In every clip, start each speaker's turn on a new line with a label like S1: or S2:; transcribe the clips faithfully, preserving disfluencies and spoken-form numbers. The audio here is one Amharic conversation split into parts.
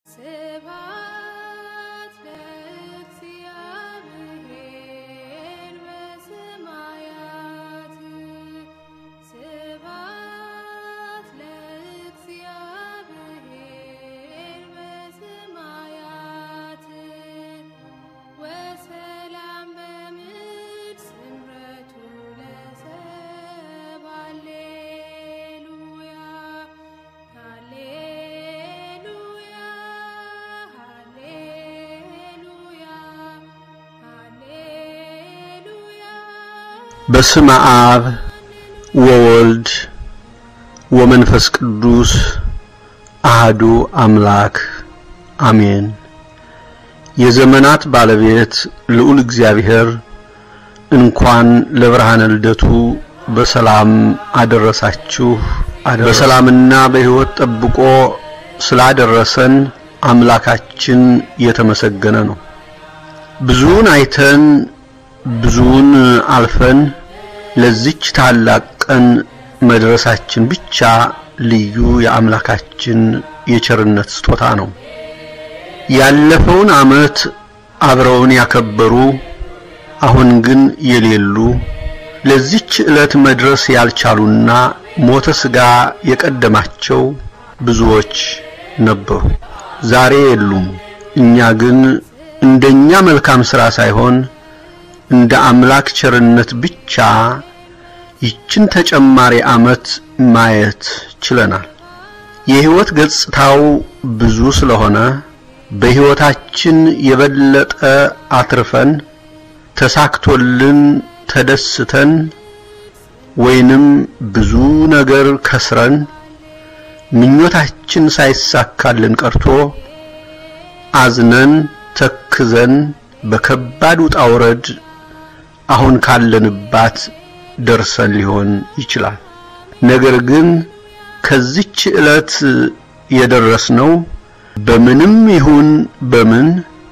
S1: በስመ አብ ወወልድ ወመንፈስ ቅዱስ አሐዱ አምላክ አሜን። የዘመናት ባለቤት ልዑል እግዚአብሔር እንኳን ለብርሃነ ልደቱ በሰላም አደረሳችሁ። በሰላምና በሕይወት ጠብቆ ስላደረሰን አምላካችን የተመሰገነ ነው። ብዙን አይተን ብዙን አልፈን ለዚች ታላቅ ቀን መድረሳችን ብቻ ልዩ የአምላካችን የቸርነት ስጦታ ነው። ያለፈውን ዓመት አብረውን ያከበሩ አሁን ግን የሌሉ ለዚች ዕለት መድረስ ያልቻሉና ሞተ ሥጋ የቀደማቸው ብዙዎች ነበሩ። ዛሬ የሉም። እኛ ግን እንደኛ መልካም ሥራ ሳይሆን እንደ አምላክ ቸርነት ብቻ ይችን ተጨማሪ ዓመት ማየት ችለናል። የሕይወት ገጽታው ብዙ ስለሆነ በሕይወታችን የበለጠ አትርፈን ተሳክቶልን ተደስተን ወይንም ብዙ ነገር ከስረን ምኞታችን ሳይሳካልን ቀርቶ አዝነን ተክዘን በከባድ ውጣ ውረድ አሁን ካለንባት ደርሰን ሊሆን ይችላል። ነገር ግን ከዚች ዕለት የደረስነው በምንም ይሁን በምን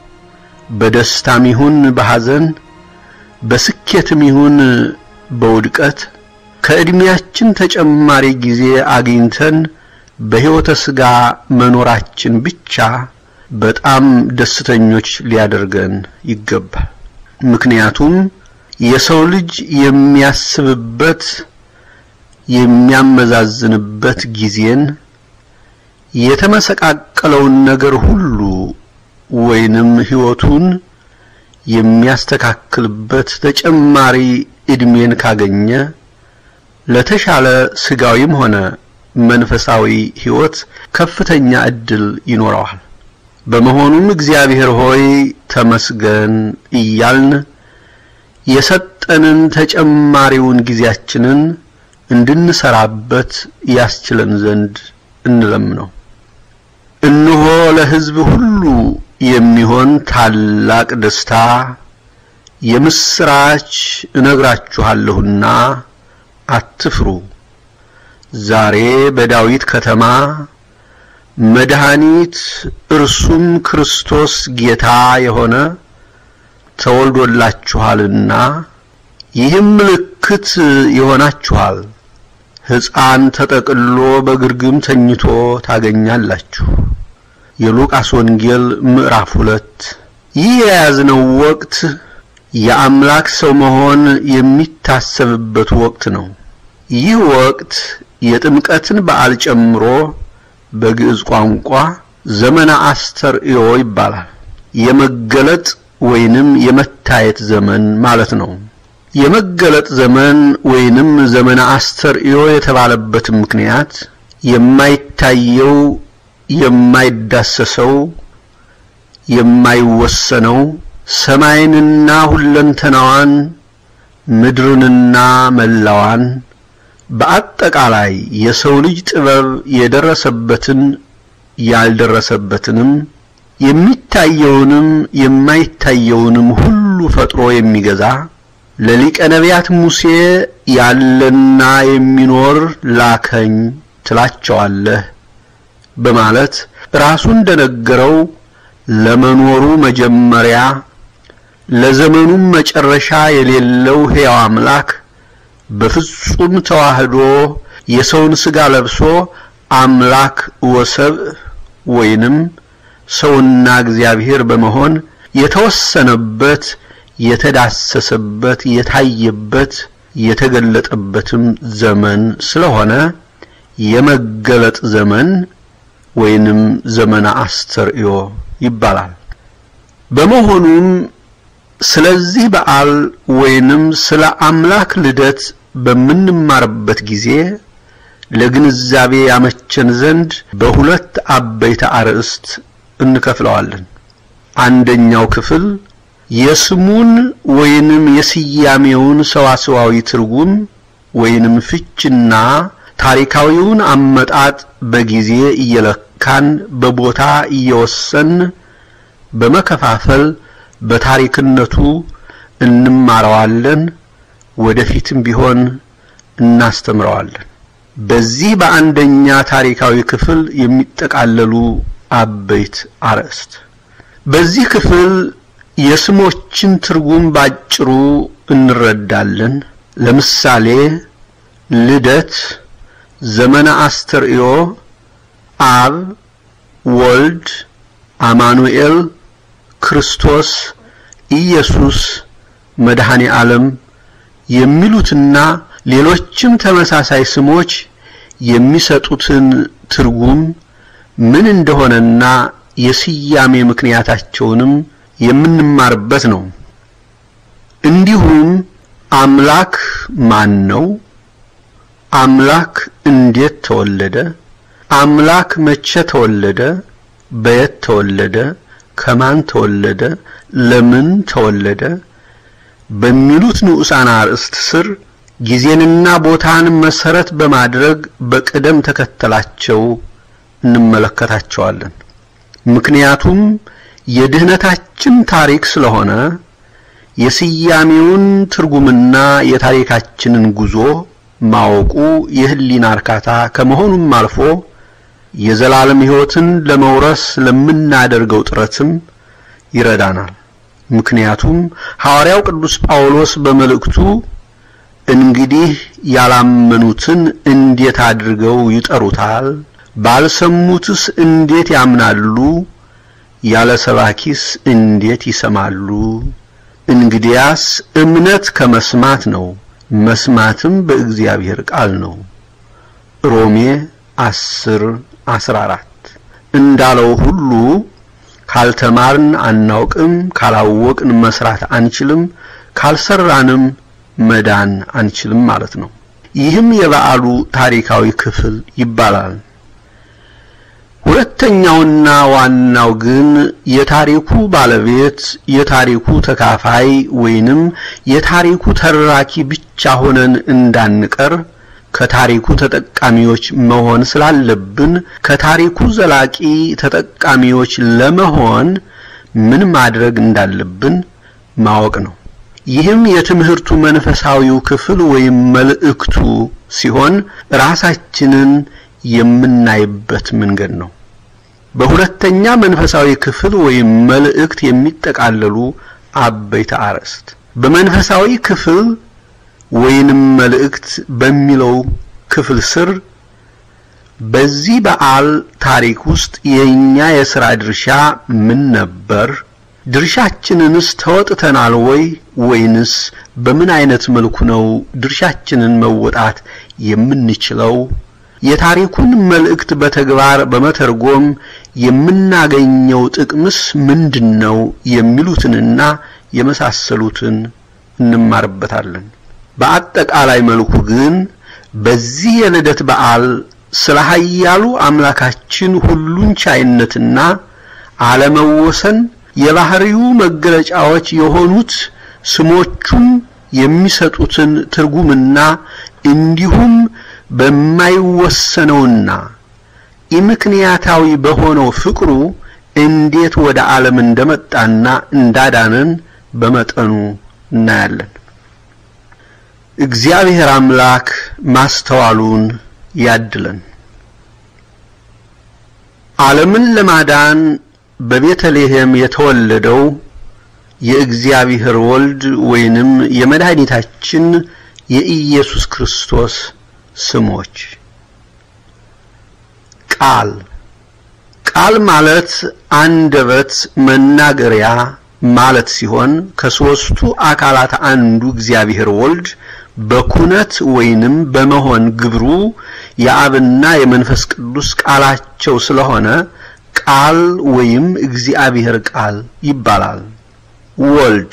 S1: በደስታም ይሁን በሐዘን በስኬትም ይሁን በውድቀት ከእድሜያችን ተጨማሪ ጊዜ አግኝተን በሕይወተ ሥጋ መኖራችን ብቻ በጣም ደስተኞች ሊያደርገን ይገባል። ምክንያቱም የሰው ልጅ የሚያስብበት የሚያመዛዝንበት ጊዜን የተመሰቃቀለውን ነገር ሁሉ ወይንም ሕይወቱን የሚያስተካክልበት ተጨማሪ እድሜን ካገኘ ለተሻለ ሥጋዊም ሆነ መንፈሳዊ ሕይወት ከፍተኛ ዕድል ይኖረዋል። በመሆኑም እግዚአብሔር ሆይ ተመስገን እያልን የሰጠንን ተጨማሪውን ጊዜያችንን እንድንሰራበት ያስችለን ዘንድ እንለምነው። እነሆ ለሕዝብ ሁሉ የሚሆን ታላቅ ደስታ የምስራች እነግራችኋለሁና አትፍሩ። ዛሬ በዳዊት ከተማ መድኃኒት እርሱም ክርስቶስ ጌታ የሆነ ተወልዶላችኋልና ይህም ምልክት ይሆናችኋል፣ ሕፃን ተጠቅሎ በግርግም ተኝቶ ታገኛላችሁ። የሉቃስ ወንጌል ምዕራፍ ሁለት። ይህ የያዝነው ወቅት የአምላክ ሰው መሆን የሚታሰብበት ወቅት ነው። ይህ ወቅት የጥምቀትን በዓል ጨምሮ በግዕዝ ቋንቋ ዘመነ አስተርእዮ ይባላል። የመገለጥ ወይንም የመታየት ዘመን ማለት ነው። የመገለጥ ዘመን ወይንም ዘመነ አስተርእዮ የተባለበት ምክንያት የማይታየው የማይዳሰሰው የማይወሰነው ሰማይንና ሁለንተናዋን ምድርንና መላዋን በአጠቃላይ የሰው ልጅ ጥበብ የደረሰበትን ያልደረሰበትንም የሚታየውንም የማይታየውንም ሁሉ ፈጥሮ የሚገዛ ለሊቀ ነቢያት ሙሴ ያለና የሚኖር ላከኝ ትላቸዋለህ በማለት ራሱ እንደነገረው ለመኖሩ መጀመሪያ ለዘመኑም መጨረሻ የሌለው ሕያው አምላክ በፍጹም ተዋህዶ የሰውን ሥጋ ለብሶ አምላክ ወሰብ ወይንም ሰውና እግዚአብሔር በመሆን የተወሰነበት የተዳሰሰበት የታየበት የተገለጠበትም ዘመን ስለሆነ የመገለጥ ዘመን ወይንም ዘመነ አስተርእዮ ይባላል። በመሆኑም ስለዚህ በዓል ወይንም ስለ አምላክ ልደት በምንማርበት ጊዜ ለግንዛቤ ያመቸን ዘንድ በሁለት አበይት አርዕስት እንከፍለዋለን። አንደኛው ክፍል የስሙን ወይንም የስያሜውን ሰዋስዋዊ ትርጉም ወይንም ፍችና ታሪካዊውን አመጣጥ በጊዜ እየለካን በቦታ እየወሰን በመከፋፈል በታሪክነቱ እንማራዋለን፣ ወደፊትም ቢሆን እናስተምረዋለን። በዚህ በአንደኛ ታሪካዊ ክፍል የሚጠቃለሉ አበይት አርዕስት። በዚህ ክፍል የስሞችን ትርጉም ባጭሩ እንረዳለን። ለምሳሌ ልደት፣ ዘመነ አስተርእዮ፣ አብ፣ ወልድ፣ አማኑኤል፣ ክርስቶስ፣ ኢየሱስ፣ መድኃኔ ዓለም የሚሉትና ሌሎችም ተመሳሳይ ስሞች የሚሰጡትን ትርጉም ምን እንደሆነና የስያሜ ምክንያታቸውንም የምንማርበት ነው። እንዲሁም አምላክ ማን ነው? አምላክ እንዴት ተወለደ? አምላክ መቼ ተወለደ? በየት ተወለደ? ከማን ተወለደ? ለምን ተወለደ? በሚሉት ንዑሳን አርዕስት ስር ጊዜንና ቦታን መሰረት በማድረግ በቅደም ተከተላቸው እንመለከታቸዋለን። ምክንያቱም የድህነታችን ታሪክ ስለሆነ የስያሜውን ትርጉምና የታሪካችንን ጉዞ ማወቁ የህሊና እርካታ ከመሆኑም አልፎ የዘላለም ሕይወትን ለመውረስ ለምናደርገው ጥረትም ይረዳናል። ምክንያቱም ሐዋርያው ቅዱስ ጳውሎስ በመልእክቱ እንግዲህ ያላመኑትን እንዴት አድርገው ይጠሩታል? ባልሰሙትስ እንዴት ያምናሉ? ያለ ሰባኪስ እንዴት ይሰማሉ? እንግዲያስ እምነት ከመስማት ነው፣ መስማትም በእግዚአብሔር ቃል ነው። ሮሜ አስር አስራ አራት እንዳለው ሁሉ ካልተማርን አናውቅም፣ ካላወቅን መስራት አንችልም፣ ካልሰራንም መዳን አንችልም ማለት ነው። ይህም የበዓሉ ታሪካዊ ክፍል ይባላል። ሁለተኛውና ዋናው ግን የታሪኩ ባለቤት የታሪኩ ተካፋይ ወይንም የታሪኩ ተራኪ ብቻ ሆነን እንዳንቀር ከታሪኩ ተጠቃሚዎች መሆን ስላለብን ከታሪኩ ዘላቂ ተጠቃሚዎች ለመሆን ምን ማድረግ እንዳለብን ማወቅ ነው። ይህም የትምህርቱ መንፈሳዊው ክፍል ወይም መልእክቱ ሲሆን ራሳችንን የምናይበት መንገድ ነው። በሁለተኛ መንፈሳዊ ክፍል ወይም መልእክት የሚጠቃለሉ አበይት አርዕስት በመንፈሳዊ ክፍል ወይንም መልእክት በሚለው ክፍል ስር በዚህ በዓል ታሪክ ውስጥ የኛ የሥራ ድርሻ ምን ነበር? ድርሻችንንስ ተወጥተናል ወይ ወይንስ በምን አይነት መልኩ ነው ድርሻችንን መወጣት የምንችለው? የታሪኩን መልእክት በተግባር በመተርጎም የምናገኘው ጥቅምስ ምንድነው? የሚሉትንና የመሳሰሉትን እንማርበታለን። በአጠቃላይ መልኩ ግን በዚህ የልደት በዓል ስለ ኃያሉ አምላካችን ሁሉን ቻይነትና ዓለመወሰን የባህሪው መገለጫዎች የሆኑት ስሞቹም የሚሰጡትን ትርጉምና እንዲሁም በማይወሰነውና ኢምክንያታዊ በሆነው ፍቅሩ እንዴት ወደ ዓለም እንደመጣና እንዳዳነን በመጠኑ እናያለን። እግዚአብሔር አምላክ ማስተዋሉን ያድለን። ዓለምን ለማዳን በቤተልሔም የተወለደው የእግዚአብሔር ወልድ ወይንም የመድኃኒታችን የኢየሱስ ክርስቶስ ስሞች ቃል ቃል ማለት አንደበት መናገሪያ ማለት ሲሆን ከሶስቱ አካላት አንዱ እግዚአብሔር ወልድ በኩነት ወይንም በመሆን ግብሩ የአብና የመንፈስ ቅዱስ ቃላቸው ስለሆነ ቃል ወይም እግዚአብሔር ቃል ይባላል። ወልድ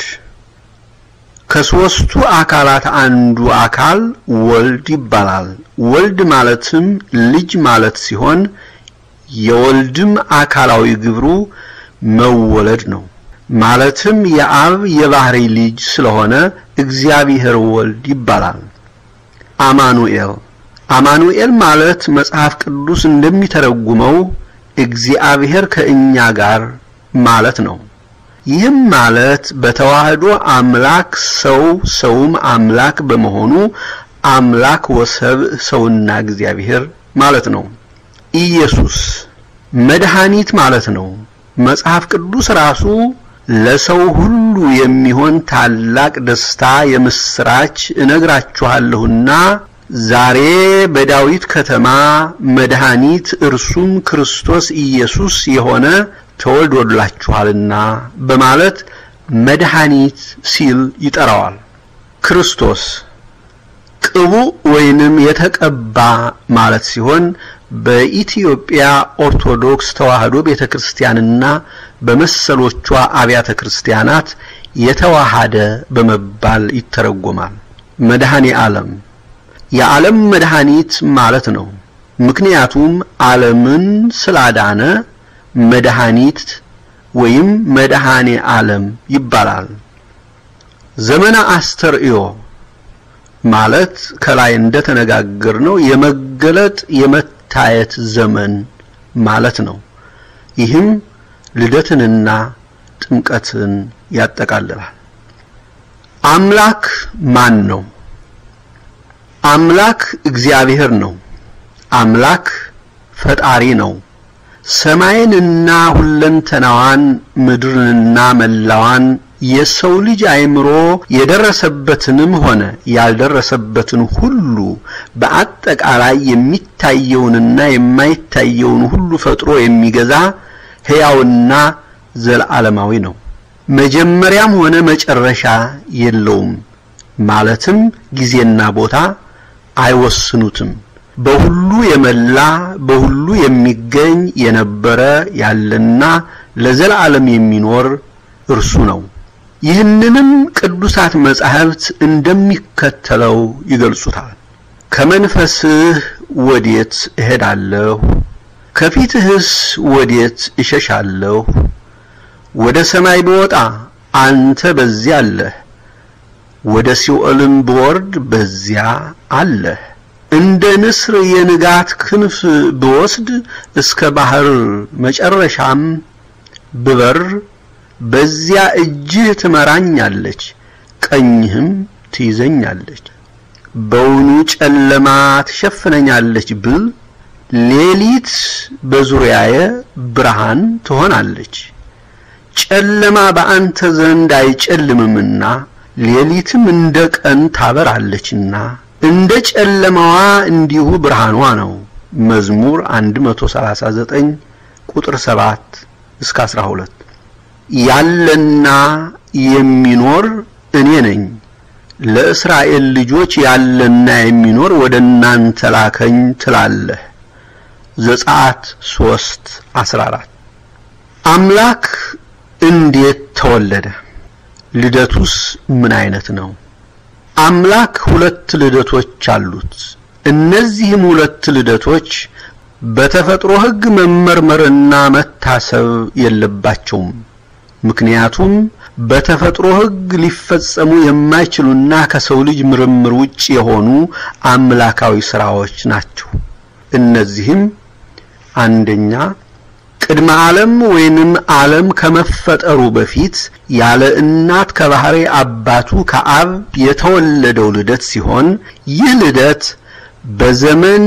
S1: ከሶስቱ አካላት አንዱ አካል ወልድ ይባላል። ወልድ ማለትም ልጅ ማለት ሲሆን የወልድም አካላዊ ግብሩ መወለድ ነው። ማለትም የአብ የባህሪ ልጅ ስለሆነ እግዚአብሔር ወልድ ይባላል። አማኑኤል አማኑኤል ማለት መጽሐፍ ቅዱስ እንደሚተረጉመው እግዚአብሔር ከእኛ ጋር ማለት ነው። ይህም ማለት በተዋህዶ አምላክ ሰው ሰውም አምላክ በመሆኑ አምላክ ወሰብ ሰውና እግዚአብሔር ማለት ነው። ኢየሱስ መድኃኒት ማለት ነው። መጽሐፍ ቅዱስ ራሱ ለሰው ሁሉ የሚሆን ታላቅ ደስታ የምስራች እነግራችኋለሁና ዛሬ በዳዊት ከተማ መድኃኒት እርሱም ክርስቶስ ኢየሱስ የሆነ ተወልዶላችኋልና በማለት መድኃኒት ሲል ይጠራዋል። ክርስቶስ ቅቡ ወይንም የተቀባ ማለት ሲሆን በኢትዮጵያ ኦርቶዶክስ ተዋህዶ ቤተክርስቲያንና በመሰሎቿ አብያተ ክርስቲያናት የተዋሃደ በመባል ይተረጎማል። መድኃኔ ዓለም የዓለም መድኃኒት ማለት ነው። ምክንያቱም ዓለምን ስላዳነ መድኃኒት ወይም መድኃኔ ዓለም ይባላል። ዘመነ አስተርእዮ ማለት ከላይ እንደተነጋገርነው የመገለጥ የመታየት ዘመን ማለት ነው። ይህም ልደትንና ጥምቀትን ያጠቃልላል። አምላክ ማን ነው? አምላክ እግዚአብሔር ነው። አምላክ ፈጣሪ ነው። ሰማይንና ሁለንተናዋን ምድርንና መላዋን የሰው ልጅ አይምሮ የደረሰበትንም ሆነ ያልደረሰበትን ሁሉ በአጠቃላይ የሚታየውንና የማይታየውን ሁሉ ፈጥሮ የሚገዛ ሕያውና ዘላለማዊ ነው። መጀመሪያም ሆነ መጨረሻ የለውም። ማለትም ጊዜና ቦታ አይወስኑትም። በሁሉ የመላ በሁሉ የሚገኝ የነበረ ያለና ለዘላለም የሚኖር እርሱ ነው። ይህንንም ቅዱሳት መጻሕፍት እንደሚከተለው ይገልጹታል። ከመንፈስህ ወዴት እሄዳለሁ? ከፊትህስ ወዴት እሸሻለሁ? ወደ ሰማይ ብወጣ አንተ በዚያ አለህ፣ ወደ ሲኦልም ብወርድ በዚያ አለህ። እንደ ንስር የንጋት ክንፍ ብወስድ እስከ ባህር መጨረሻም ብበር በዚያ እጅህ ትመራኛለች፣ ቀኝህም ትይዘኛለች። በውኑ ጨለማ ትሸፍነኛለች ብል ሌሊት በዙሪያዬ ብርሃን ትሆናለች። ጨለማ በአንተ ዘንድ አይጨልምምና ሌሊትም እንደ ቀን ታበራለችና እንደ ጨለማዋ እንዲሁ ብርሃኗ ነው። መዝሙር መቶ ሰላሳ ዘጠኝ ቁጥር ሰባት እስከ አስራ ሁለት ያለና የሚኖር እኔ ነኝ። ለእስራኤል ልጆች ያለና የሚኖር ወደናንተ ላከኝ ትላለህ። ዘጸአት ሶስት አስራ አራት አምላክ እንዴት ተወለደ? ልደቱስ ምን አይነት ነው? አምላክ ሁለት ልደቶች አሉት። እነዚህም ሁለት ልደቶች በተፈጥሮ ሕግ መመርመርና መታሰብ የለባቸውም። ምክንያቱም በተፈጥሮ ሕግ ሊፈጸሙ የማይችሉና ከሰው ልጅ ምርምር ውጭ የሆኑ አምላካዊ ሥራዎች ናቸው። እነዚህም አንደኛ ቅድመ ዓለም ወይንም ዓለም ከመፈጠሩ በፊት ያለ እናት ከባህሪ አባቱ ከአብ የተወለደው ልደት ሲሆን ይህ ልደት በዘመን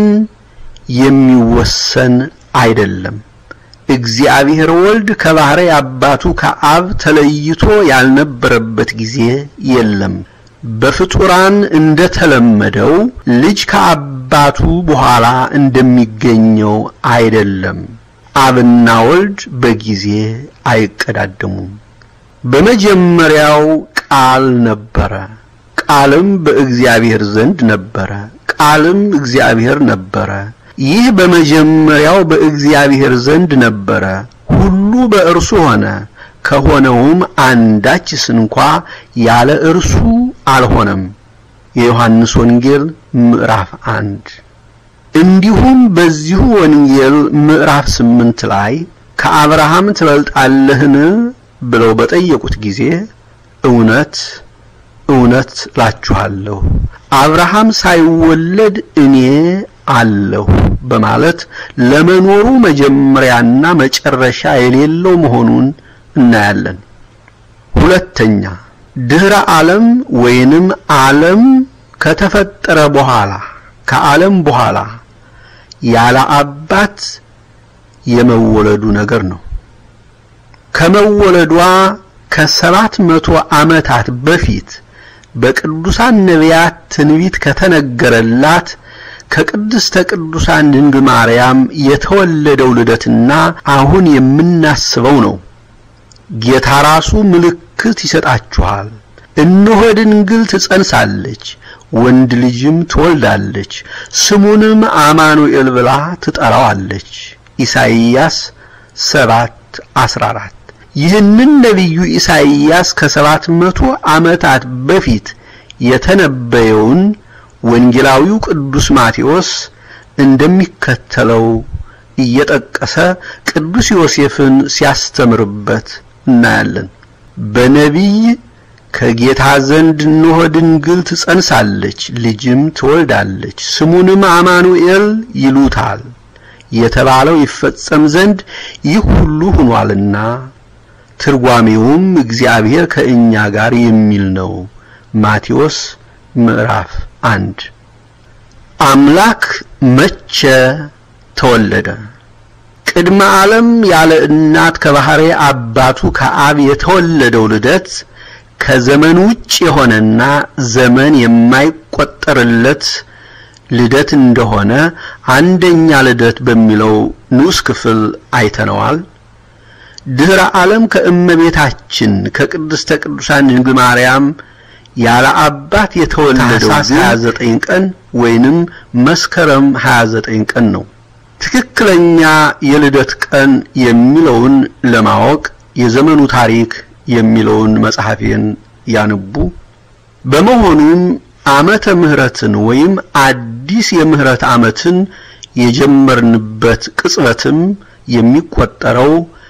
S1: የሚወሰን አይደለም። እግዚአብሔር ወልድ ከባህሪ አባቱ ከአብ ተለይቶ ያልነበረበት ጊዜ የለም። በፍጡራን እንደተለመደው ልጅ ከአባቱ በኋላ እንደሚገኘው አይደለም። አብና ወልድ በጊዜ አይቀዳደሙም። በመጀመሪያው ቃል ነበረ፣ ቃልም በእግዚአብሔር ዘንድ ነበረ፣ ቃልም እግዚአብሔር ነበረ። ይህ በመጀመሪያው በእግዚአብሔር ዘንድ ነበረ። ሁሉ በእርሱ ሆነ፣ ከሆነውም አንዳችስ እንኳ ያለ እርሱ አልሆነም። የዮሐንስ ወንጌል ምዕራፍ አንድ። እንዲሁም በዚሁ ወንጌል ምዕራፍ ስምንት ላይ ከአብርሃም ትበልጣለህን ብለው በጠየቁት ጊዜ እውነት እውነት እላችኋለሁ አብርሃም ሳይወለድ እኔ አለሁ በማለት ለመኖሩ መጀመሪያና መጨረሻ የሌለው መሆኑን እናያለን። ሁለተኛ ድህረ ዓለም ወይንም ዓለም ከተፈጠረ በኋላ ከዓለም በኋላ ያለ አባት የመወለዱ ነገር ነው። ከመወለዷ ከሰባት መቶ ዓመታት በፊት በቅዱሳን ነቢያት ትንቢት ከተነገረላት ከቅድስተ ቅዱሳን ድንግል ማርያም የተወለደው ልደትና አሁን የምናስበው ነው። ጌታ ራሱ ምልክት ይሰጣችኋል፣ እነሆ ድንግል ትጸንሳለች፣ ወንድ ልጅም ትወልዳለች፣ ስሙንም አማኑኤል ብላ ትጠራዋለች። ኢሳይያስ ሰባት አስራ አራት። ይህንን ነብዩ ኢሳይያስ ከሰባት መቶ ዓመታት በፊት የተነበየውን ወንጌላዊው ቅዱስ ማቴዎስ እንደሚከተለው እየጠቀሰ ቅዱስ ዮሴፍን ሲያስተምርበት እናያለን። በነቢይ ከጌታ ዘንድ እነሆ ድንግል ትጸንሳለች፣ ልጅም ትወልዳለች፣ ስሙንም አማኑኤል ይሉታል የተባለው ይፈጸም ዘንድ ይህ ሁሉ ሆኗልና ትርጓሜውም እግዚአብሔር ከእኛ ጋር የሚል ነው። ማቴዎስ ምዕራፍ አንድ። አምላክ መቼ ተወለደ? ቅድመ ዓለም ያለ እናት ከባህሪ አባቱ ከአብ የተወለደው ልደት ከዘመን ውጭ የሆነና ዘመን የማይቆጠርለት ልደት እንደሆነ አንደኛ ልደት በሚለው ንዑስ ክፍል አይተነዋል። ድህረ ዓለም ከእመቤታችን ከቅድስተ ቅዱሳን ድንግል ማርያም ያለ አባት የተወለደው ሃያ ዘጠኝ ቀን ወይንም መስከረም ሃያ ዘጠኝ ቀን ነው። ትክክለኛ የልደት ቀን የሚለውን ለማወቅ የዘመኑ ታሪክ የሚለውን መጽሐፌን ያንቡ። በመሆኑም ዓመተ ምህረትን ወይም አዲስ የምህረት ዓመትን የጀመርንበት ቅጽበትም የሚቆጠረው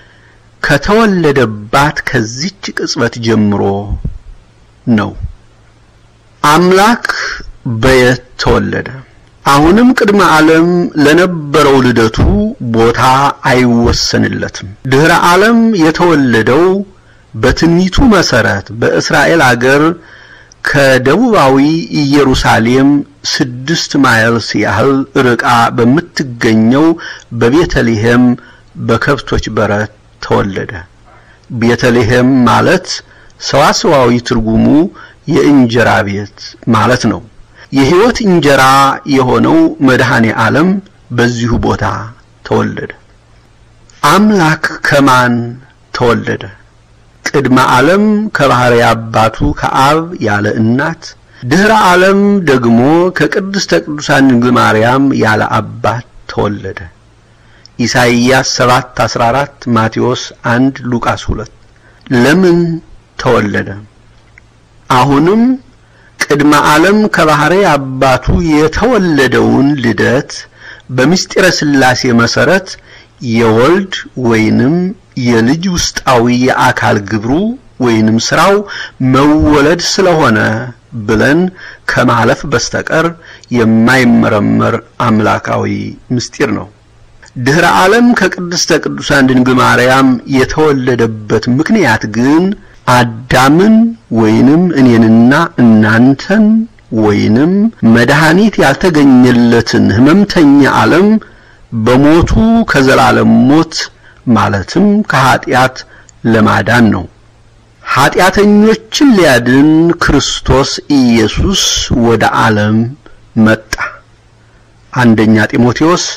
S1: ከተወለደባት ከዚች ቅጽበት ጀምሮ ነው። አምላክ በየት ተወለደ? አሁንም ቅድመ ዓለም ለነበረው ልደቱ ቦታ አይወሰንለትም። ድህረ ዓለም የተወለደው በትንቢቱ መሰረት በእስራኤል አገር ከደቡባዊ ኢየሩሳሌም ስድስት ማይልስ ያህል ርቃ በምትገኘው በቤተልሔም በከብቶች በረት ተወለደ። ቤተልሔም ማለት ሰዋስዋዊ ትርጉሙ የእንጀራ ቤት ማለት ነው። የሕይወት እንጀራ የሆነው መድኃኔ ዓለም በዚሁ ቦታ ተወለደ። አምላክ ከማን ተወለደ? ቅድመ ዓለም ከባህሪ አባቱ ከአብ ያለ እናት፣ ድህረ ዓለም ደግሞ ከቅድስተ ቅዱሳን ድንግል ማርያም ያለ አባት ተወለደ። ኢሳይያስ ሰባት አስራ አራት፣ ማቴዎስ አንድ፣ ሉቃስ ሁለት። ለምን ተወለደ? አሁንም ቅድመ ዓለም ከባህሪ አባቱ የተወለደውን ልደት በምስጢረ ሥላሴ መሰረት የወልድ ወይንም የልጅ ውስጣዊ የአካል ግብሩ ወይንም ስራው መወለድ ስለሆነ ብለን ከማለፍ በስተቀር የማይመረመር አምላካዊ ምስጢር ነው። ድህረ ዓለም ከቅድስተ ቅዱሳን ድንግል ማርያም የተወለደበት ምክንያት ግን አዳምን ወይንም እኔንና እናንተን ወይንም መድኃኒት ያልተገኘለትን ህመምተኛ ዓለም በሞቱ ከዘላለም ሞት ማለትም ከኃጢአት ለማዳን ነው። ኃጢአተኞችን ሊያድን ክርስቶስ ኢየሱስ ወደ ዓለም መጣ። አንደኛ ጢሞቴዎስ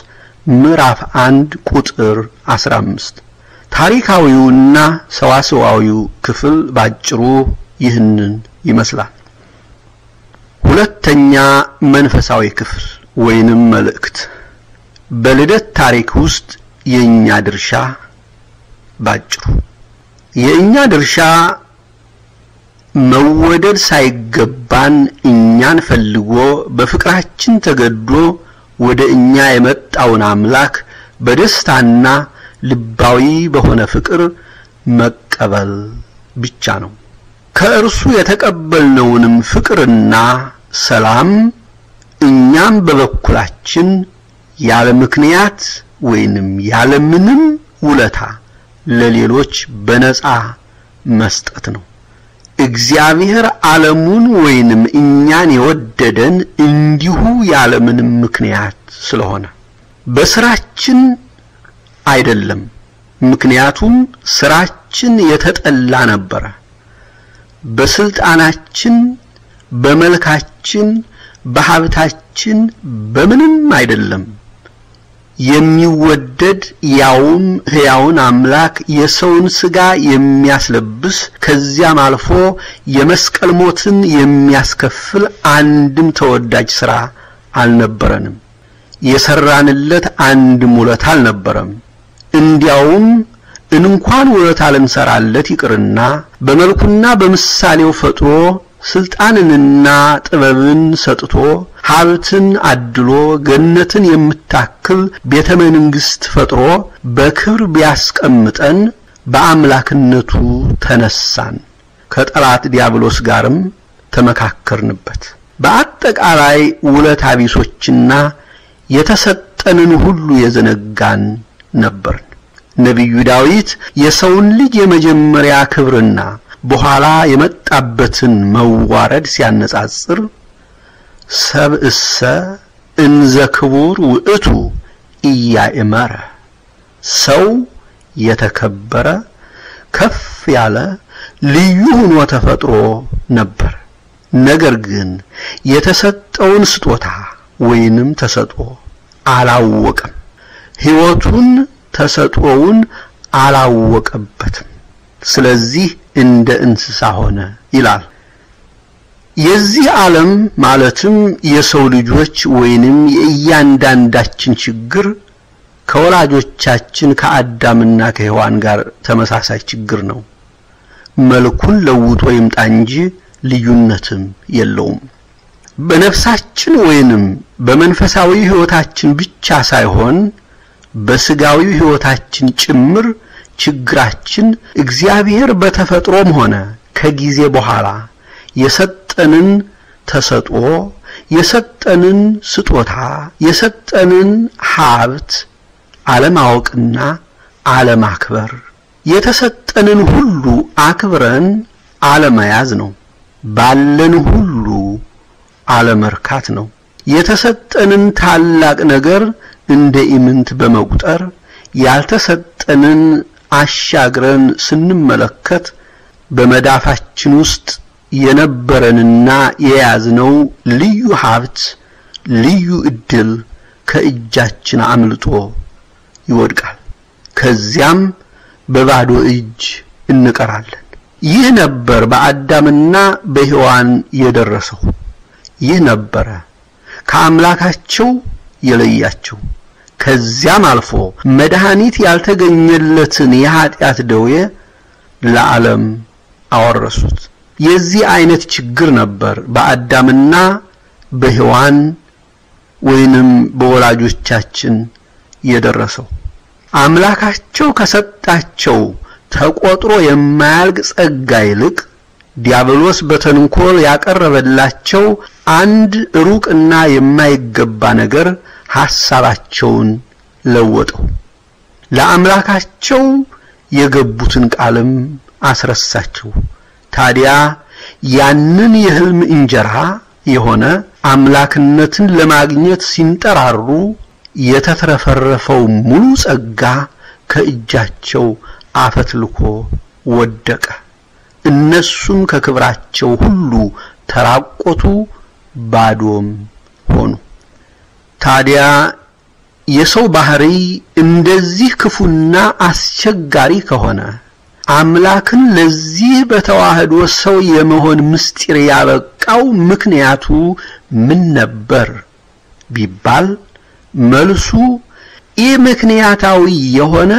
S1: ምዕራፍ አንድ ቁጥር አስራ አምስት። ታሪካዊውና ሰዋሰዋዊው ክፍል ባጭሩ ይህንን ይመስላል። ሁለተኛ መንፈሳዊ ክፍል ወይንም መልእክት በልደት ታሪክ ውስጥ የኛ ድርሻ ባጭሩ የኛ ድርሻ መወደድ ሳይገባን እኛን ፈልጎ በፍቅራችን ተገዶ ወደ እኛ የመጣውን አምላክ በደስታና ልባዊ በሆነ ፍቅር መቀበል ብቻ ነው። ከእርሱ የተቀበልነውንም ፍቅርና ሰላም እኛም በበኩላችን ያለ ምክንያት ወይንም ያለ ምንም ውለታ ለሌሎች በነፃ መስጠት ነው። እግዚአብሔር ዓለሙን ወይንም እኛን የወደደን እንዲሁ ያለ ምንም ምክንያት ስለሆነ በስራችን አይደለም። ምክንያቱም ስራችን የተጠላ ነበር። በስልጣናችን፣ በመልካችን፣ በሀብታችን በምንም አይደለም። የሚወደድ ያውም ሕያውን አምላክ የሰውን ሥጋ የሚያስለብስ ከዚያም አልፎ የመስቀል ሞትን የሚያስከፍል አንድም ተወዳጅ ሥራ አልነበረንም። የሰራንለት አንድም ውለታ አልነበረም። እንዲያውም እንኳን ውለታ ልንሰራለት ይቅርና በመልኩና በምሳሌው ፈጥሮ ስልጣንንና ጥበብን ሰጥቶ ሀብትን አድሎ ገነትን የምታክል ቤተ መንግስት ፈጥሮ በክብር ቢያስቀምጠን በአምላክነቱ ተነሳን። ከጠላት ዲያብሎስ ጋርም ተመካከርንበት። በአጠቃላይ ውለታ ቢሶችና የተሰጠንን ሁሉ የዘነጋን ነበርን። ነብዩ ዳዊት የሰውን ልጅ የመጀመሪያ ክብርና በኋላ የመጣበትን መዋረድ ሲያነጻጽር ሰብእሰ እንዘ ክቡር ውእቱ ኢያእመረ ሰው የተከበረ ከፍ ያለ ልዩ ሆኖ ተፈጥሮ ነበር። ነገር ግን የተሰጠውን ስጦታ ወይንም ተሰጥኦ አላወቀም። ሕይወቱን ተሰጥኦውን አላወቀበትም። ስለዚህ እንደ እንስሳ ሆነ ይላል። የዚህ ዓለም ማለትም የሰው ልጆች ወይንም የእያንዳንዳችን ችግር ከወላጆቻችን ከአዳምና ከሔዋን ጋር ተመሳሳይ ችግር ነው። መልኩን ለውጦ ይምጣ እንጂ ልዩነትም የለውም። በነፍሳችን ወይንም በመንፈሳዊ ሕይወታችን ብቻ ሳይሆን በስጋዊ ሕይወታችን ጭምር ችግራችን እግዚአብሔር በተፈጥሮም ሆነ ከጊዜ በኋላ የሰጠንን ተሰጥኦ፣ የሰጠንን ስጦታ፣ የሰጠንን ሀብት አለማወቅና አለማክበር፣ የተሰጠንን ሁሉ አክብረን አለመያዝ ነው። ባለን ሁሉ አለመርካት ነው። የተሰጠንን ታላቅ ነገር እንደ ኢምንት በመቁጠር ያልተሰጠንን አሻግረን ስንመለከት በመዳፋችን ውስጥ የነበረንና የያዝነው ልዩ ሀብት ልዩ እድል ከእጃችን አምልጦ ይወድቃል። ከዚያም በባዶ እጅ እንቀራለን። ይህ ነበር በአዳምና በሔዋን የደረሰው። ይህ ነበር ከአምላካቸው የለያቸው። ከዚያም አልፎ መድኃኒት ያልተገኘለትን የኃጢአት ደዌ ለዓለም አወረሱት። የዚህ አይነት ችግር ነበር በአዳምና በሔዋን ወይንም በወላጆቻችን የደረሰው። አምላካቸው ከሰጣቸው ተቆጥሮ የማያልቅ ጸጋ ይልቅ ዲያብሎስ በተንኮል ያቀረበላቸው አንድ ሩቅና የማይገባ ነገር ሐሳባቸውን ለወጠው። ለአምላካቸው የገቡትን ቃልም አስረሳቸው። ታዲያ ያንን የሕልም እንጀራ የሆነ አምላክነትን ለማግኘት ሲንጠራሩ የተትረፈረፈው ሙሉ ጸጋ ከእጃቸው አፈትልኮ ወደቀ። እነሱም ከክብራቸው ሁሉ ተራቆቱ፣ ባዶም ሆኑ። ታዲያ የሰው ባህሪ እንደዚህ ክፉና አስቸጋሪ ከሆነ አምላክን ለዚህ በተዋህዶ ሰው የመሆን ምስጢር ያበቃው ምክንያቱ ምን ነበር ቢባል መልሱ ኢምክንያታዊ የሆነ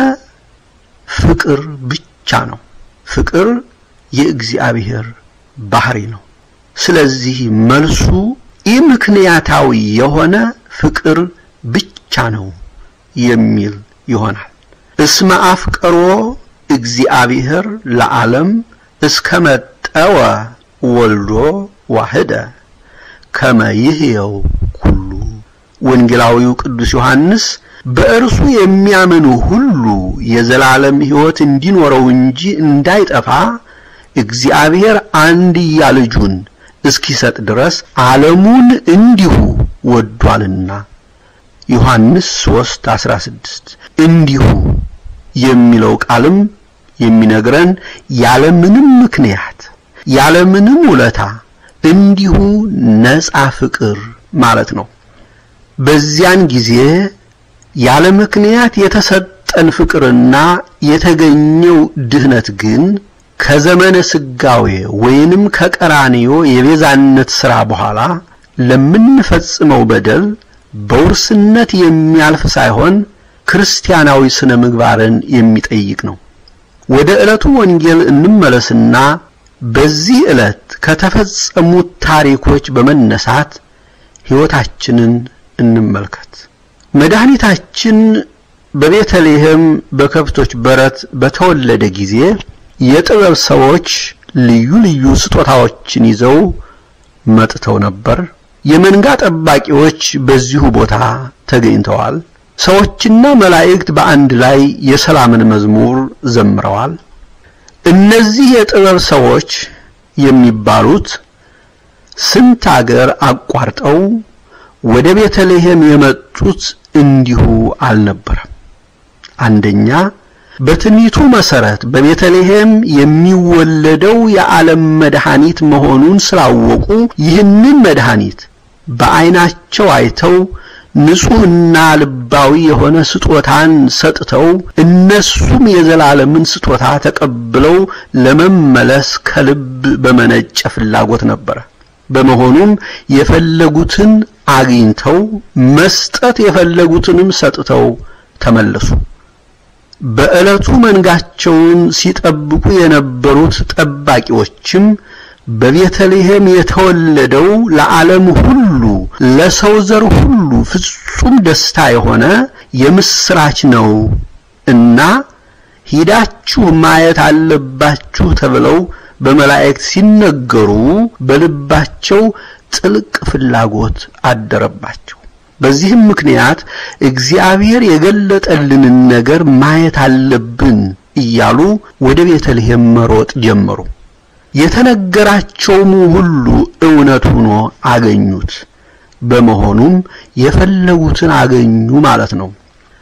S1: ፍቅር ብቻ ነው። ፍቅር የእግዚአብሔር ባህሪ ነው። ስለዚህ መልሱ ኢምክንያታዊ የሆነ ፍቅር ብቻ ነው የሚል ይሆናል። እስመ አፍቀሮ እግዚአብሔር ለዓለም እስከመጠወ ወልዶ ዋህደ ከመ ይሕየው ኩሉ። ወንጌላዊው ቅዱስ ዮሐንስ በእርሱ የሚያምኑ ሁሉ የዘላለም ሕይወት እንዲኖረው እንጂ እንዳይጠፋ እግዚአብሔር አንድያ ልጁን እስኪሰጥ ድረስ ዓለሙን እንዲሁ ወዷልና ዮሐንስ ሶስት አስራ ስድስት። እንዲሁ የሚለው ቃልም የሚነግረን ያለ ምንም ምክንያት ያለ ምንም ውለታ እንዲሁ ነፃ ፍቅር ማለት ነው። በዚያን ጊዜ ያለ ምክንያት የተሰጠን ፍቅርና የተገኘው ድህነት ግን ከዘመነ ስጋዌ ወይንም ከቀራንዮ የቤዛነት ሥራ በኋላ ለምንፈጽመው በደል በውርስነት የሚያልፍ ሳይሆን ክርስቲያናዊ ስነ ምግባርን የሚጠይቅ ነው። ወደ ዕለቱ ወንጌል እንመለስና በዚህ ዕለት ከተፈጸሙት ታሪኮች በመነሳት ሕይወታችንን እንመልከት። መድኃኒታችን በቤተልሔም በከብቶች በረት በተወለደ ጊዜ የጥበብ ሰዎች ልዩ ልዩ ስጦታዎችን ይዘው መጥተው ነበር። የመንጋ ጠባቂዎች በዚሁ ቦታ ተገኝተዋል። ሰዎችና መላእክት በአንድ ላይ የሰላምን መዝሙር ዘምረዋል። እነዚህ የጥበብ ሰዎች የሚባሉት ስንት አገር አቋርጠው ወደ ቤተልሔም የመጡት እንዲሁ አልነበረም። አንደኛ በትንቢቱ መሰረት በቤተልሔም የሚወለደው የዓለም መድኃኒት መሆኑን ስላወቁ ይህንን መድኃኒት በዓይናቸው አይተው ንጹህና ልባዊ የሆነ ስጦታን ሰጥተው እነሱም የዘላለምን ስጦታ ተቀብለው ለመመለስ ከልብ በመነጨ ፍላጎት ነበር። በመሆኑም የፈለጉትን አግኝተው መስጠት የፈለጉትንም ሰጥተው ተመለሱ። በዕለቱ መንጋቸውን ሲጠብቁ የነበሩት ጠባቂዎችም በቤተልሔም የተወለደው ለዓለም ሁሉ ለሰው ዘር ሁሉ ፍጹም ደስታ የሆነ የምስራች ነው እና ሂዳችሁ ማየት አለባችሁ ተብለው በመላእክት ሲነገሩ በልባቸው ጥልቅ ፍላጎት አደረባቸው። በዚህም ምክንያት እግዚአብሔር የገለጠልንን ነገር ማየት አለብን እያሉ ወደ ቤተልሔም መሮጥ ጀመሩ። የተነገራቸውም ሁሉ እውነት ሆኖ አገኙት። በመሆኑም የፈለጉትን አገኙ ማለት ነው።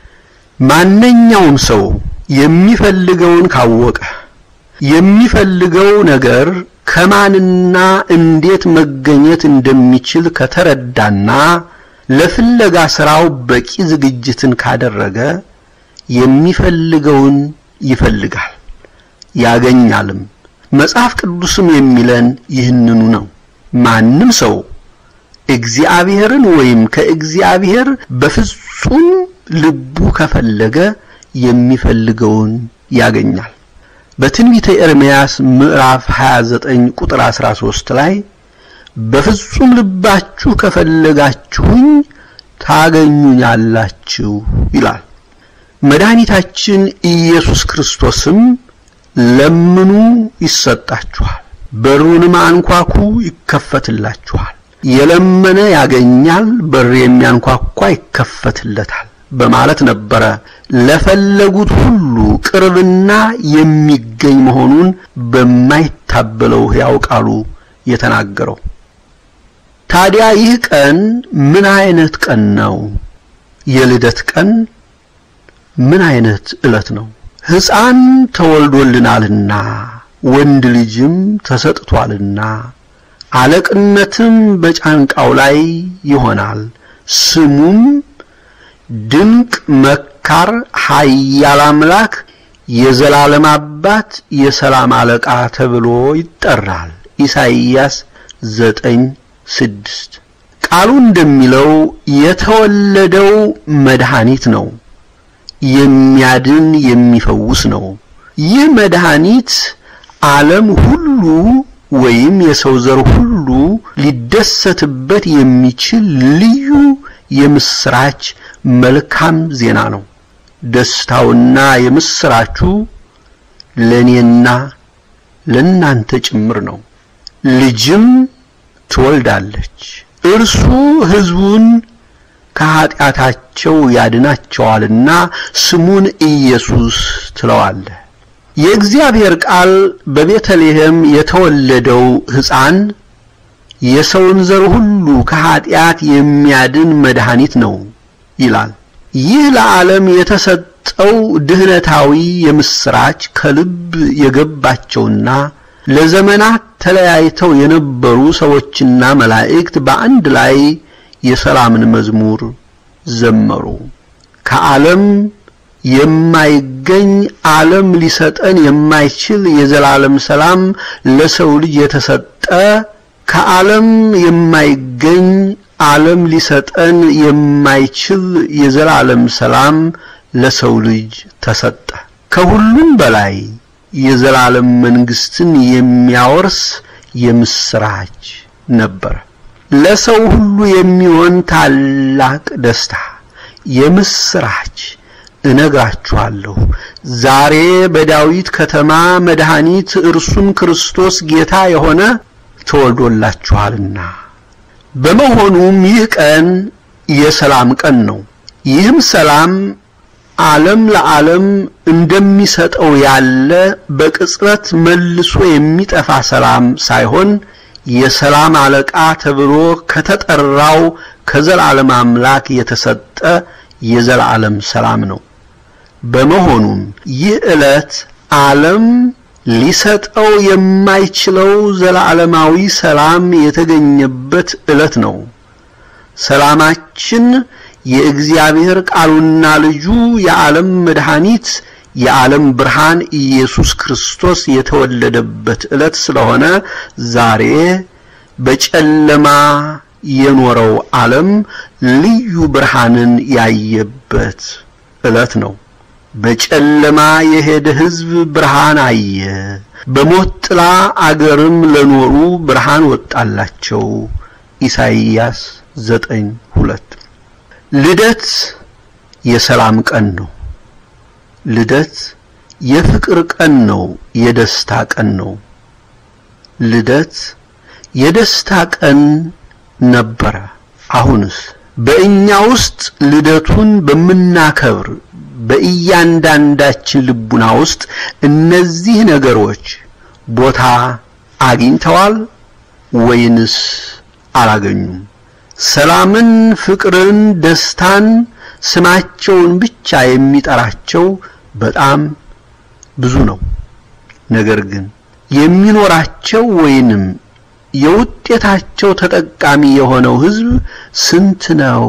S1: ማንኛውም ሰው የሚፈልገውን ካወቀ የሚፈልገው ነገር ከማንና እንዴት መገኘት እንደሚችል ከተረዳና ለፍለጋ ስራው በቂ ዝግጅትን ካደረገ የሚፈልገውን ይፈልጋል ያገኛልም። መጽሐፍ ቅዱስም የሚለን ይህንኑ ነው። ማንም ሰው እግዚአብሔርን ወይም ከእግዚአብሔር በፍጹም ልቡ ከፈለገ የሚፈልገውን ያገኛል። በትንቢተ ኤርምያስ ምዕራፍ ሃያ ዘጠኝ ቁጥር አስራ ሶስት ላይ በፍጹም ልባችሁ ከፈለጋችሁኝ ታገኙኛላችሁ ይላል። መድኃኒታችን ኢየሱስ ክርስቶስም ለምኑ ይሰጣችኋል፣ በሩንም አንኳኩ ይከፈትላችኋል፣ የለመነ ያገኛል፣ በር የሚያንኳኳ ይከፈትለታል በማለት ነበረ ለፈለጉት ሁሉ ቅርብና የሚገኝ መሆኑን በማይታበለው ሕያው ቃሉ የተናገረው። ታዲያ ይህ ቀን ምን አይነት ቀን ነው? የልደት ቀን ምን አይነት ዕለት ነው? ሕፃን ተወልዶልናልና ወንድ ልጅም ተሰጥቷልና አለቅነትም በጫንቃው ላይ ይሆናል፣ ስሙም ድንቅ መካር ኃያል አምላክ የዘላለም አባት የሰላም አለቃ ተብሎ ይጠራል። ኢሳይያስ ዘጠኝ ስድስት ቃሉ እንደሚለው የተወለደው መድኃኒት ነው፣ የሚያድን የሚፈውስ ነው። ይህ መድኃኒት ዓለም ሁሉ ወይም የሰው ዘር ሁሉ ሊደሰትበት የሚችል ልዩ የምስራች መልካም ዜና ነው። ደስታውና የምስራቹ ለኔና ለናንተ ጭምር ነው። ልጅም ትወልዳለች፣ እርሱ ሕዝቡን ከኃጢአታቸው ያድናቸዋልና ስሙን ኢየሱስ ትለዋለህ። የእግዚአብሔር ቃል በቤተልሔም የተወለደው ሕፃን የሰውን ዘር ሁሉ ከኃጢአት የሚያድን መድኃኒት ነው ይላል። ይህ ለዓለም የተሰጠው ድህነታዊ የምስራች ከልብ የገባቸውና ለዘመናት ተለያይተው የነበሩ ሰዎችና መላእክት በአንድ ላይ የሰላምን መዝሙር ዘመሩ። ከዓለም የማይገኝ ዓለም ሊሰጠን የማይችል የዘላለም ሰላም ለሰው ልጅ የተሰጠ፣ ከዓለም የማይገኝ ዓለም ሊሰጠን የማይችል የዘላለም ሰላም ለሰው ልጅ ተሰጠ። ከሁሉም በላይ የዘላለም መንግስትን የሚያወርስ የምስራች ነበር። ለሰው ሁሉ የሚሆን ታላቅ ደስታ የምስራች እነግራችኋለሁ። ዛሬ በዳዊት ከተማ መድኃኒት እርሱም ክርስቶስ ጌታ የሆነ ተወልዶላችኋልና። በመሆኑም ይህ ቀን የሰላም ቀን ነው። ይህም ሰላም ዓለም ለዓለም እንደሚሰጠው ያለ በቅጽበት መልሶ የሚጠፋ ሰላም ሳይሆን የሰላም አለቃ ተብሎ ከተጠራው ከዘላለም አምላክ የተሰጠ የዘላለም ሰላም ነው። በመሆኑም ይህ ዕለት ዓለም ሊሰጠው የማይችለው ዘላለማዊ ሰላም የተገኘበት ዕለት ነው። ሰላማችን የእግዚአብሔር ቃሉና ልጁ የዓለም መድኃኒት የዓለም ብርሃን ኢየሱስ ክርስቶስ የተወለደበት ዕለት ስለሆነ ዛሬ በጨለማ የኖረው ዓለም ልዩ ብርሃንን ያየበት ዕለት ነው። በጨለማ የሄደ ሕዝብ ብርሃን አየ፣ በሞት ጥላ አገርም ለኖሩ ብርሃን ወጣላቸው። ኢሳይያስ ዘጠኝ ሁለት ልደት የሰላም ቀን ነው። ልደት የፍቅር ቀን ነው፣ የደስታ ቀን ነው። ልደት የደስታ ቀን ነበረ። አሁንስ በእኛ ውስጥ ልደቱን በመናከብር በእያንዳንዳችን ልቡና ውስጥ እነዚህ ነገሮች ቦታ አግኝተዋል ወይንስ አላገኙም? ሰላምን፣ ፍቅርን፣ ደስታን ስማቸውን ብቻ የሚጠራቸው በጣም ብዙ ነው። ነገር ግን የሚኖራቸው ወይንም የውጤታቸው ተጠቃሚ የሆነው ሕዝብ ስንት ነው?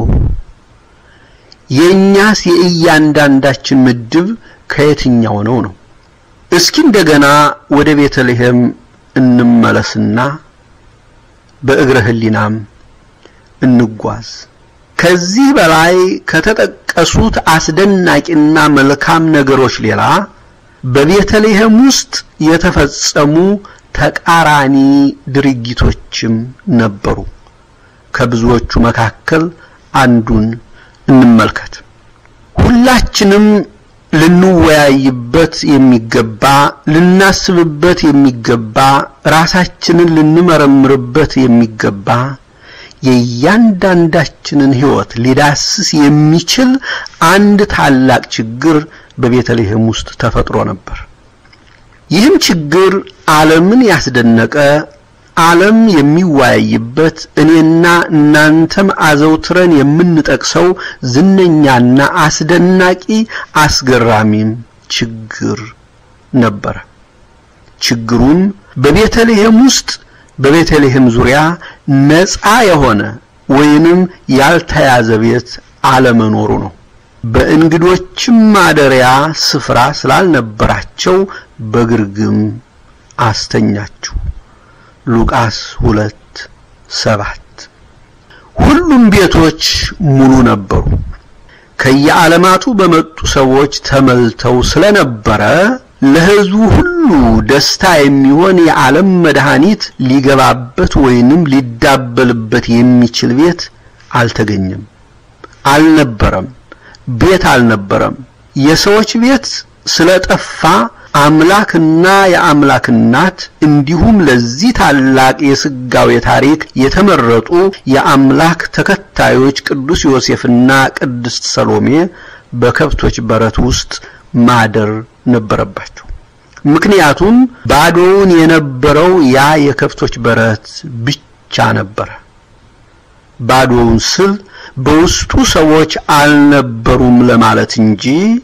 S1: የኛስ የእያንዳንዳችን ምድብ ከየትኛው ነው ነው? እስኪ እንደገና ወደ ቤተልሔም እንመለስና በእግረ ህሊናም እንጓዝ። ከዚህ በላይ ከተጠቀሱት አስደናቂና መልካም ነገሮች ሌላ በቤተልሔም ውስጥ የተፈጸሙ ተቃራኒ ድርጊቶችም ነበሩ። ከብዙዎቹ መካከል አንዱን እንመልከት። ሁላችንም ልንወያይበት የሚገባ ልናስብበት የሚገባ ራሳችንን ልንመረምርበት የሚገባ የእያንዳንዳችንን ሕይወት ሊዳስስ የሚችል አንድ ታላቅ ችግር በቤተልሔም ውስጥ ተፈጥሮ ነበር። ይህም ችግር ዓለምን ያስደነቀ፣ ዓለም የሚወያይበት፣ እኔና እናንተም አዘውትረን የምንጠቅሰው ዝነኛና አስደናቂ አስገራሚም ችግር ነበር። ችግሩም በቤተልሔም ውስጥ በቤተልሔም ዙሪያ ነፃ የሆነ ወይንም ያልተያዘ ቤት አለመኖሩ ነው። በእንግዶችም ማደሪያ ስፍራ ስላልነበራቸው በግርግም አስተኛቸው። ሉቃስ ሁለት ሰባት። ሁሉም ቤቶች ሙሉ ነበሩ። ከየዓለማቱ በመጡ ሰዎች ተመልተው ስለነበረ ለሕዝቡ ሁሉ ደስታ የሚሆን የዓለም መድኃኒት ሊገባበት ወይንም ሊዳበልበት የሚችል ቤት አልተገኘም፣ አልነበረም። ቤት አልነበረም። የሰዎች ቤት ስለጠፋ አምላክና የአምላክ እናት እንዲሁም ለዚህ ታላቅ የሥጋዌ ታሪክ የተመረጡ የአምላክ ተከታዮች ቅዱስ ዮሴፍና ቅድስት ሰሎሜ በከብቶች በረት ውስጥ ማደር ነበረባቸው። ምክንያቱም ባዶውን የነበረው ያ የከብቶች በረት ብቻ ነበር። ባዶውን ስል በውስጡ ሰዎች አልነበሩም ለማለት እንጂ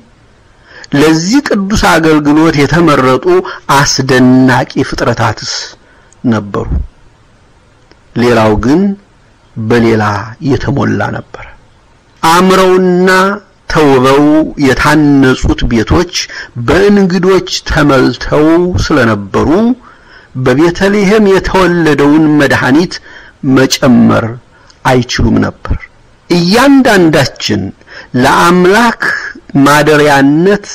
S1: ለዚህ ቅዱስ አገልግሎት የተመረጡ አስደናቂ ፍጥረታትስ ነበሩ። ሌላው ግን በሌላ የተሞላ ነበር። አምረውና ተውበው የታነጹት ቤቶች በእንግዶች ተመልተው ስለነበሩ በቤተልሔም የተወለደውን መድኃኒት መጨመር አይችሉም ነበር። እያንዳንዳችን ለአምላክ ማደሪያነት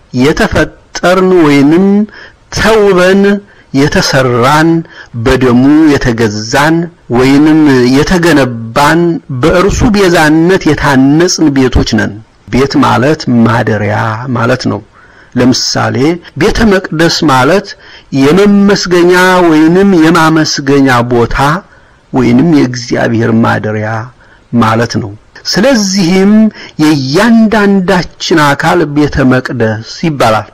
S1: የተፈጠርን ወይንም ተውበን የተሰራን በደሙ የተገዛን ወይንም የተገነባን በእርሱ ቤዛነት የታነጽን ቤቶች ነን። ቤት ማለት ማደሪያ ማለት ነው። ለምሳሌ ቤተ መቅደስ ማለት የመመስገኛ ወይንም የማመስገኛ ቦታ ወይንም የእግዚአብሔር ማደሪያ ማለት ነው። ስለዚህም የእያንዳንዳችን አካል ቤተ መቅደስ ይባላል።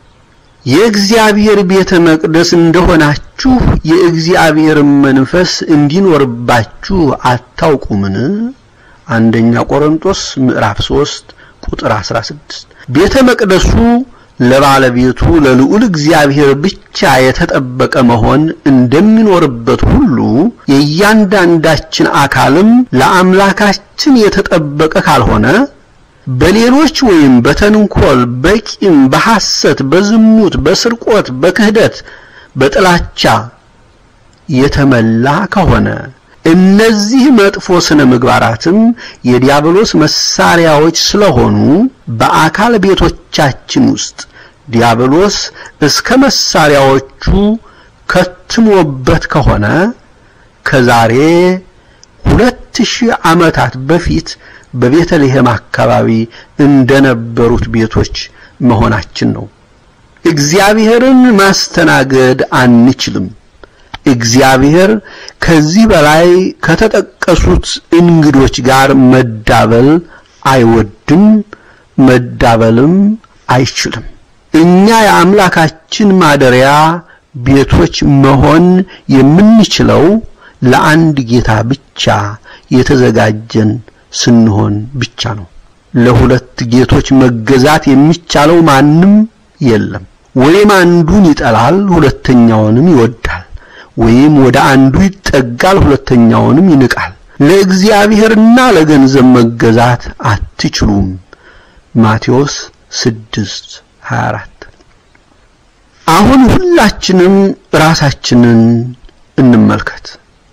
S1: የእግዚአብሔር ቤተ መቅደስ እንደሆናችሁ የእግዚአብሔር መንፈስ እንዲኖርባችሁ አታውቁምን? አንደኛ ቆሮንቶስ ምዕራፍ ሶስት ቁጥር አስራ ስድስት። ቤተ መቅደሱ ለባለቤቱ ለልዑል እግዚአብሔር ብቻ የተጠበቀ መሆን እንደሚኖርበት ሁሉ የእያንዳንዳችን አካልም ለአምላካችን የተጠበቀ ካልሆነ በሌሎች ወይም በተንኮል፣ በቂም፣ በሐሰት፣ በዝሙት፣ በስርቆት፣ በክህደት፣ በጥላቻ የተመላ ከሆነ እነዚህ መጥፎ ስነ ምግባራትም የዲያብሎስ መሳሪያዎች ስለሆኑ በአካል ቤቶቻችን ውስጥ ዲያብሎስ እስከ መሳሪያዎቹ ከትሞበት ከሆነ ከዛሬ ሁለት ሺህ ዓመታት በፊት በቤተልሔም አካባቢ እንደነበሩት ቤቶች መሆናችን ነው። እግዚአብሔርን ማስተናገድ አንችልም። እግዚአብሔር ከዚህ በላይ ከተጠቀሱት እንግዶች ጋር መዳበል አይወድም፣ መዳበልም አይችልም። እኛ የአምላካችን ማደሪያ ቤቶች መሆን የምንችለው ለአንድ ጌታ ብቻ የተዘጋጀን ስንሆን ብቻ ነው። ለሁለት ጌቶች መገዛት የሚቻለው ማንም የለም። ወይም አንዱን ይጠላል ሁለተኛውንም ይወዳል፣ ወይም ወደ አንዱ ይጠጋል ሁለተኛውንም ይንቃል። ለእግዚአብሔርና ለገንዘብ መገዛት አትችሉም። ማቴዎስ ስድስት ሃያ አራት። አሁን ሁላችንም ራሳችንን እንመልከት።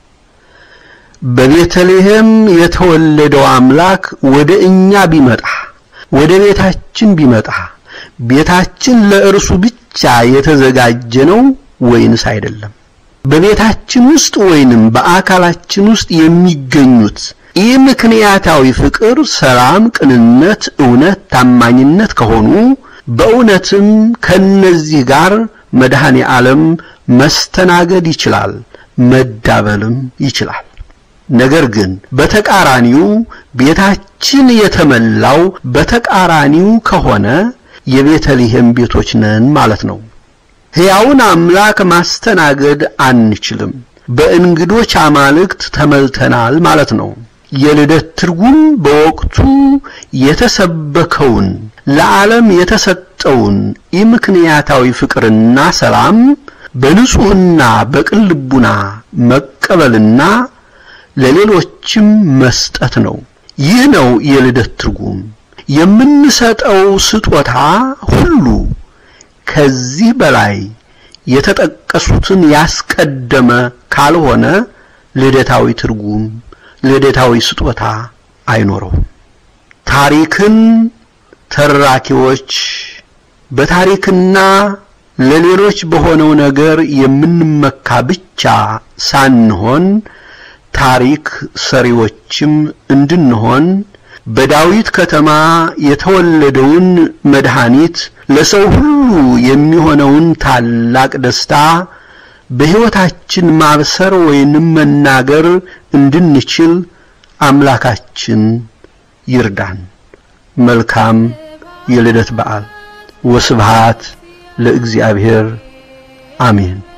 S1: በቤተልሔም የተወለደው አምላክ ወደ እኛ ቢመጣ፣ ወደ ቤታችን ቢመጣ ቤታችን ለእርሱ ብቻ የተዘጋጀ ነው ወይንስ አይደለም? በቤታችን ውስጥ ወይንም በአካላችን ውስጥ የሚገኙት የምክንያታዊ ፍቅር፣ ሰላም፣ ቅንነት፣ እውነት፣ ታማኝነት ከሆኑ በእውነትም ከነዚህ ጋር መድኃኔ ዓለም መስተናገድ ይችላል፣ መዳበልም ይችላል። ነገር ግን በተቃራኒው ቤታችን የተመላው በተቃራኒው ከሆነ የቤተልሔም ቤቶች ነን ማለት ነው። ሕያውን አምላክ ማስተናገድ አንችልም። በእንግዶች አማልክት ተመልተናል ማለት ነው። የልደት ትርጉም በወቅቱ የተሰበከውን ለዓለም የተሰጠውን የምክንያታዊ ፍቅርና ሰላም በንጹህና በቅን ልቡና መቀበልና ለሌሎችም መስጠት ነው። ይህ ነው የልደት ትርጉም። የምንሰጠው ስጦታ ሁሉ ከዚህ በላይ የተጠቀሱትን ያስቀደመ ካልሆነ ልደታዊ ትርጉም ልደታዊ ስጦታ አይኖረው። ታሪክን ተራኪዎች በታሪክና ለሌሎች በሆነው ነገር የምንመካ ብቻ ሳንሆን ታሪክ ሰሪዎችም እንድንሆን በዳዊት ከተማ የተወለደውን መድኃኒት ለሰው ሁሉ የሚሆነውን ታላቅ ደስታ በሕይወታችን ማብሰር ወይንም መናገር እንድንችል አምላካችን ይርዳን። መልካም የልደት በዓል። ወስብሐት ለእግዚአብሔር አሜን።